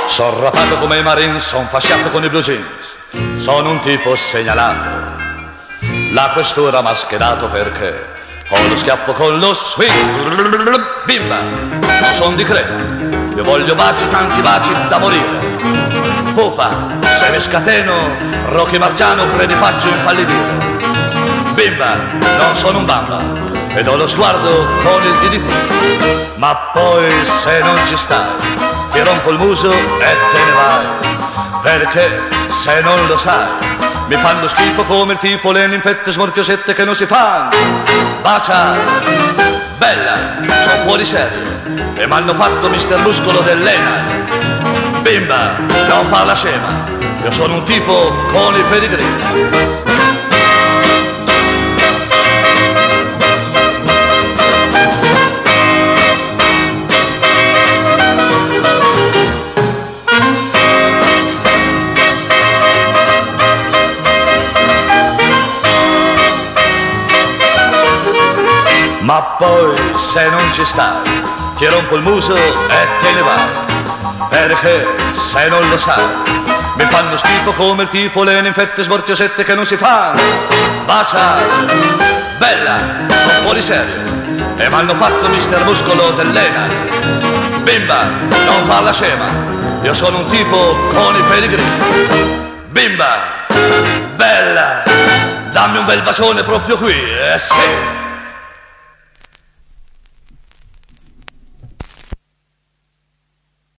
Son rapato come i Marines, son fasciato con i blue jeans. Sono un tipo segnalato. La questura m'ha schedato perché ho lo schiaffo con lo swing. Bimba, non son di crema. Io voglio baci, tanti baci da morire. Pupa, se mi scateno, Rocky Marciano credi faccio impallidire. Bimba, non sono un bamba e do lo sguardo con il DDT. Ma poi se non ci stai ti rompo il muso e te ne vai. Perché se non lo sai mi fanno schifo come il tipo le ninfette smorfiosette che non si fanno baciare. Bella, sono fuori serio e m'hanno fatto mister muscolo dell'ENAI. Bimba, non fa la scema, io sono un tipo con il pedigree. Ma poi se non ci stai ti rompo il muso e te ne vai. Perché se non lo sai mi fanno schifo come il tipo le ninfette smorfiosette che non si fanno baciare. Bella, sono fuori serio e m'hanno fatto mister muscolo dell'ENAI. Bimba, non fa la scema, io sono un tipo con i pedigree. Bimba, bella, dammi un bel bacione proprio qui, sì.